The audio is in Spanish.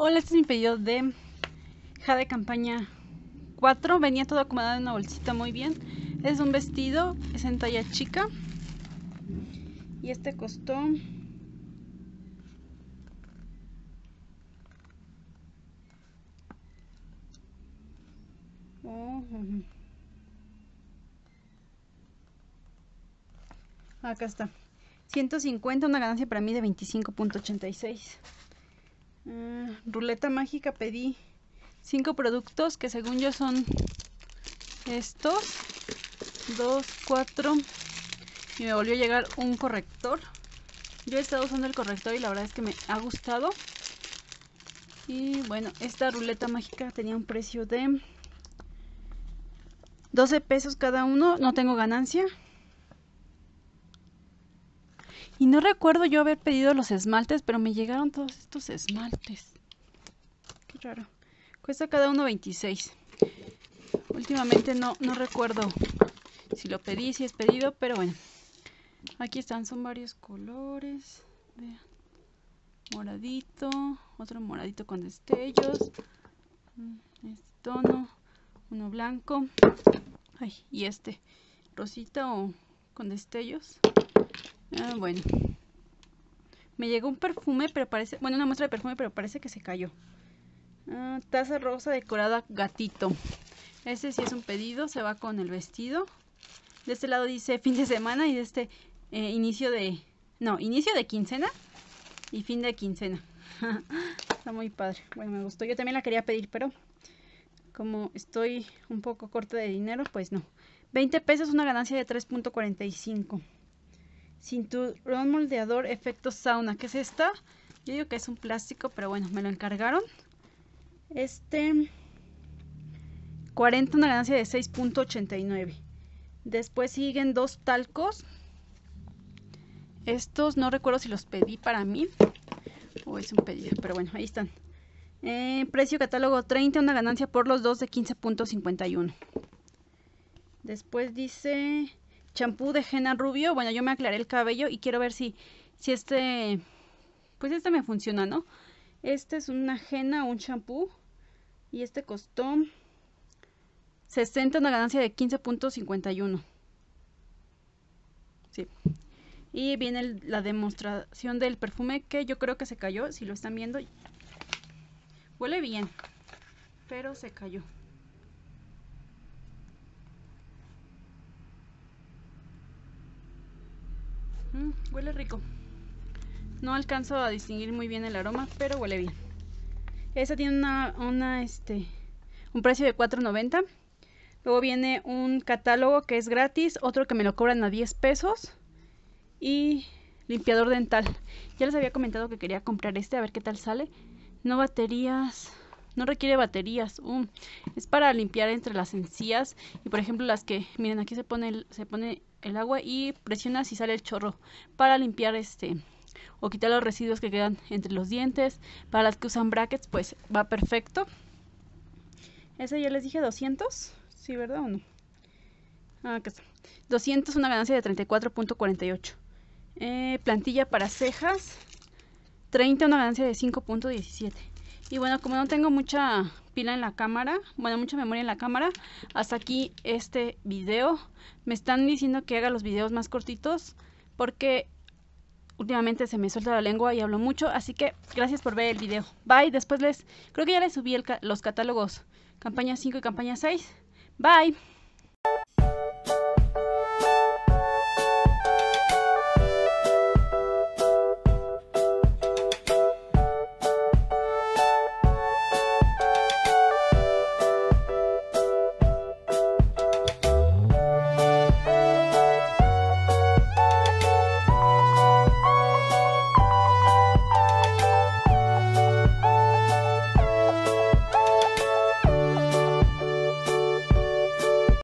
Hola, este es mi pedido de Jade Campaña 4. Venía todo acomodado en una bolsita muy bien. Es un vestido, es en talla chica. Y este costó acá está, 150, una ganancia para mí de 25.86. Ruleta mágica, pedí 5 productos que según yo son estos 2, 4, y me volvió a llegar un corrector. Yo he estado usando el corrector y la verdad es que me ha gustado. Y bueno, esta ruleta mágica tenía un precio de 12 pesos cada uno. No tengo ganancia. Y no recuerdo yo haber pedido los esmaltes, pero me llegaron todos estos esmaltes. Qué raro. Cuesta cada uno 26. Últimamente no recuerdo si lo pedí, si es pedido, pero bueno. Aquí están, son varios colores. Vean. Moradito, otro moradito con destellos. Este tono, uno blanco. Ay, y este rosita o con destellos. Bueno, me llegó un perfume, pero parece, bueno, una muestra de perfume, pero parece que se cayó. Taza rosa decorada gatito. Este sí es un pedido, se va con el vestido. De este lado dice fin de semana y de este inicio de quincena y fin de quincena. Está muy padre. Bueno, me gustó. Yo también la quería pedir, pero como estoy un poco corta de dinero, pues no. 20 pesos, una ganancia de 3.45. Cinturón moldeador efecto sauna. ¿Qué es esta? Yo digo que es un plástico, pero bueno, me lo encargaron. 40, una ganancia de 6.89. Después siguen 2 talcos. Estos no recuerdo si los pedí para mí o es un pedido, pero bueno, ahí están. Precio catálogo 30, una ganancia por los dos de 15.51. Después dice champú de henna rubio. Bueno, yo me aclaré el cabello y quiero ver si este, pues este me funciona, ¿no? Este es una henna, un champú, y este costó 60, una ganancia de 15.51. Sí. Y viene la demostración del perfume, que yo creo que se cayó, si lo están viendo. Huele bien, pero se cayó. Huele rico. No alcanzo a distinguir muy bien el aroma, pero huele bien. Esta tiene un precio de $4.90. Luego viene un catálogo que es gratis, otro que me lo cobran a 10 pesos. Y limpiador dental. Ya les había comentado que quería comprar este, a ver qué tal sale. No baterías, no requiere baterías. Es para limpiar entre las encías. Y por ejemplo las que, miren, aquí se pone el agua y presionas y sale el chorro. Para limpiar o quitar los residuos que quedan entre los dientes. Para las que usan brackets, pues va perfecto. Ese ya les dije 200. ¿Sí, verdad o no? Acá está. 200, una ganancia de 34.48. Plantilla para cejas 30, una ganancia de 5.17. Y bueno, como no tengo mucha pila en la cámara, bueno, mucha memoria en la cámara, hasta aquí este video. Me están diciendo que haga los videos más cortitos porque últimamente se me suelta la lengua y hablo mucho, así que gracias por ver el video. Bye. Después creo que ya les subí los catálogos campaña 5 y campaña 6. Bye.